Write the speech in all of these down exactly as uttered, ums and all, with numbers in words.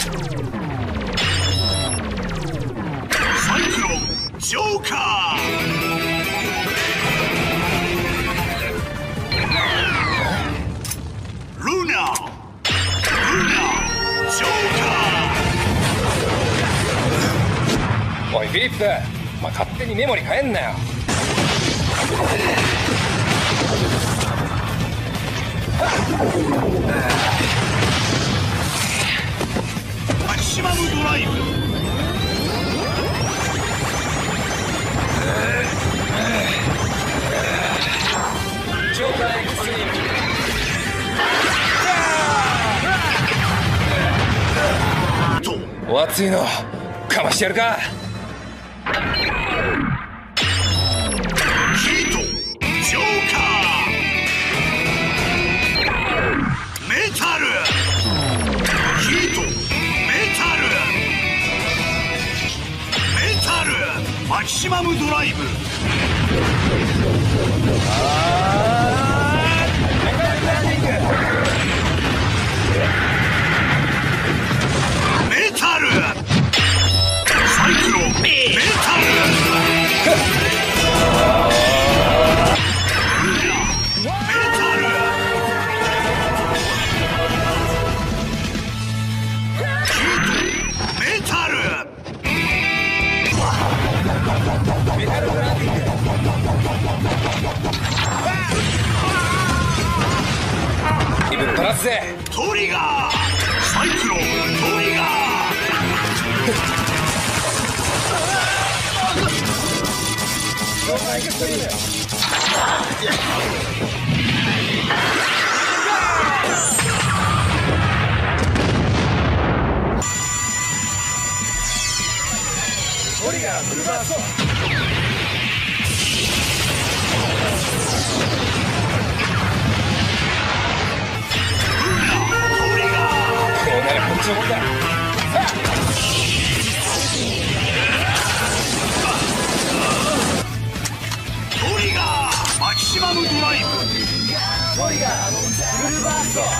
サイクロンジョーカー。ルナルナジョーカー。 おいフィリップ、お前勝手にメモリ変えんなよ。 マキシマムドライブ。 ジョーカーエクストリーム。お熱いのかましてやるか。 ヒートジョーカー。メタルヒートメタルメタルマキシマムドライブ。メタルサイクロンメタル気分取らすぜ。 トリガーサイクロントリガー。 トリガーフルバースト。こうならこっちのもんだ。 トリガーマキシマムドライブ。 トリガーフルバースト。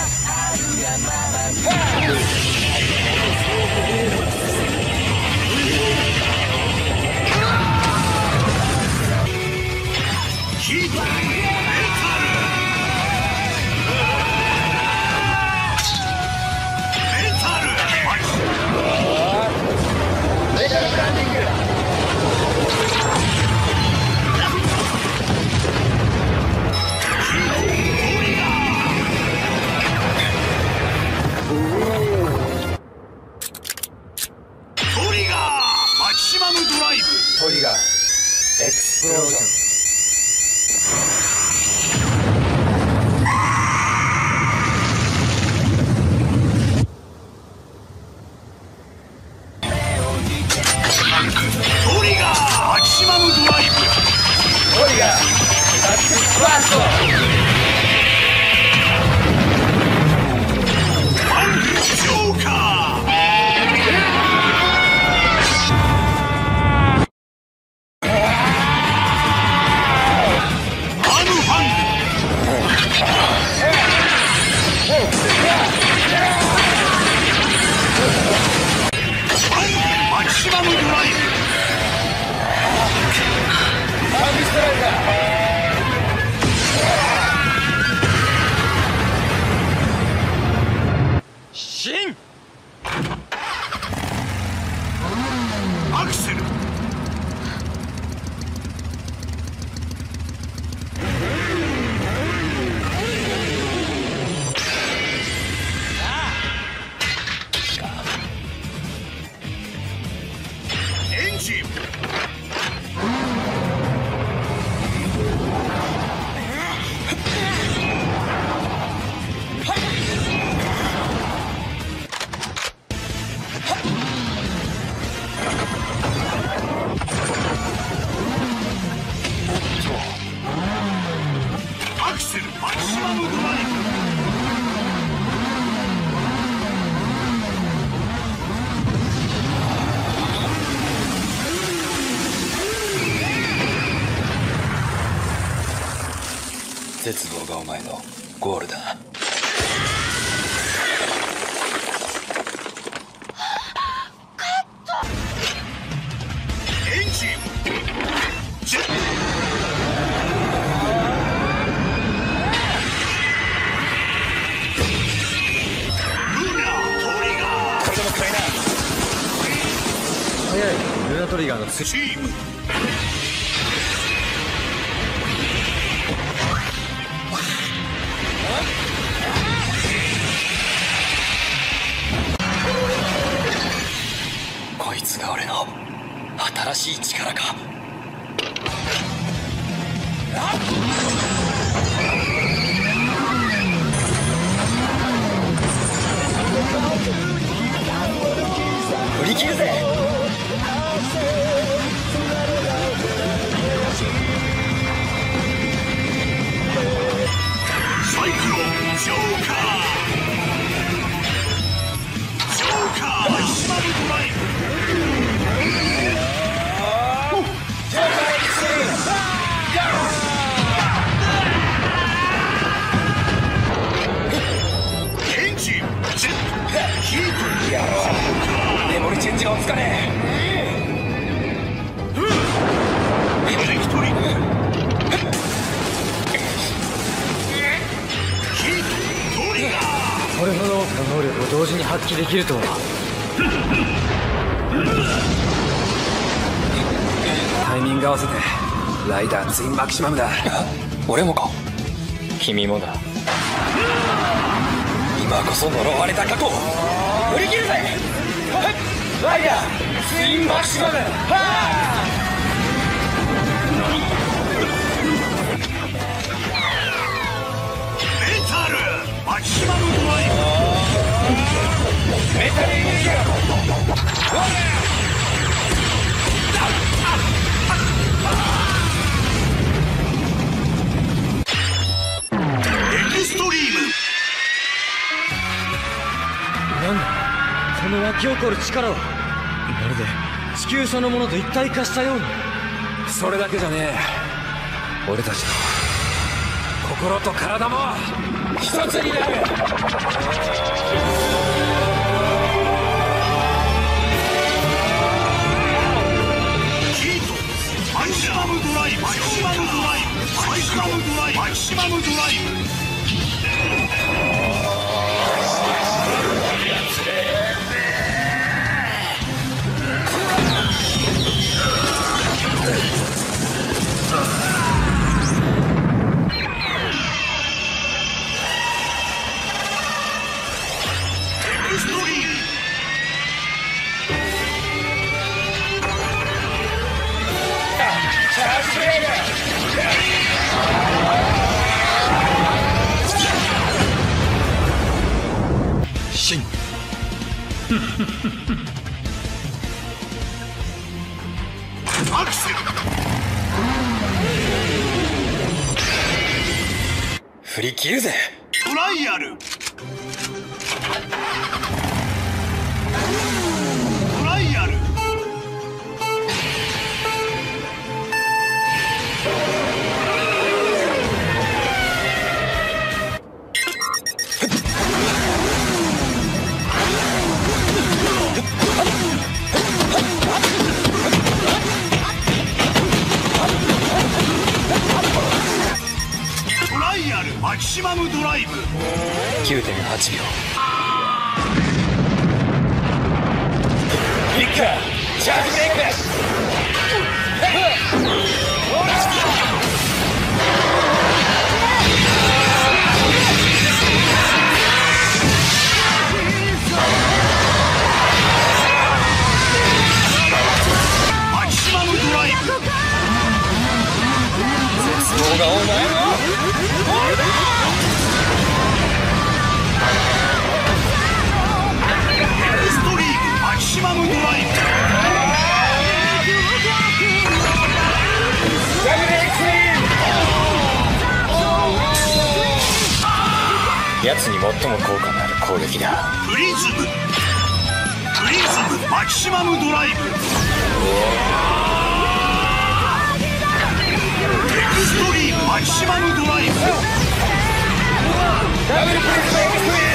ヒートメタルメタルメタルブランディング。 トリガーマキシマムドライブ。 トリガーエクスプロージョン。 トリガーマキシマムドライブ。 トリガータッチファースト。 バングジョーカー。アムファング。バングマキシマムドライブ。 アンビストライダー。シンアクセル。エンジン。アクセルマキシマムドライブ。 絶望がお前のゴールだ。 ラトリガーのつチームこいつが俺の新しい力か。振り切るぜ。 サイクロンジョーカージョーカーマキシマムドライブエンジンジェットヒートやろう。メモリチェンジが追いつかねエレクトリックヒートトリガーこれほど多くの能力を同時に発揮できるとは。タイミング合わせてライダーツインマキシマムだ。 俺もか。君もだ。今こそ呪われた過去振り切るぜ。ライダーツインマキシマム。 メタルマキシマムドライブメタルエネルギー。 エクストリームなんだこの湧き起こる力は。まるで地球そのものと一体化したように。それだけじゃねえ。俺たちの心と体も一つになる。 ヒートマキシマムドライブマキシマムドライブマキシマムドライブマキシマムドライブエクストリームシンアクセル振り切るぜ。 トライアルトライアルトライアルマキシマムドライブきゅうてんはちびょう。ビッカーチャージブレイク。 マキシマムドライブ絶望がお前のエクストリームマキシマムドライブ奴に最も効果のある攻撃だ。 プリズムプリズムマキシマムドライブエクストリームマキシマムドライブダブルプリズムエクストリーム。